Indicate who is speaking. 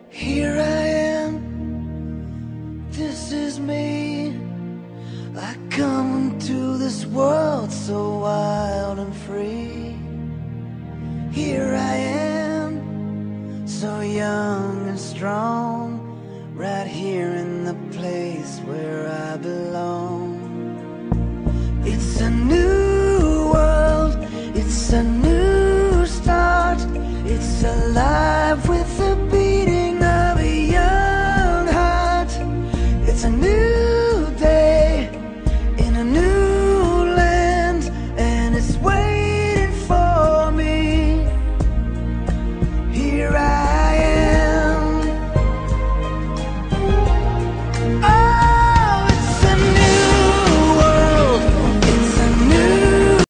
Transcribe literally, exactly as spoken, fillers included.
Speaker 1: Here I am, this is me. I come into this world so wild and free. Here I am, so young and strong, right here in the place where I belong. It's a new world, it's a new start. It's alive with the beating of a young heart. It's a new day in a new land, and it's waiting for me. Here I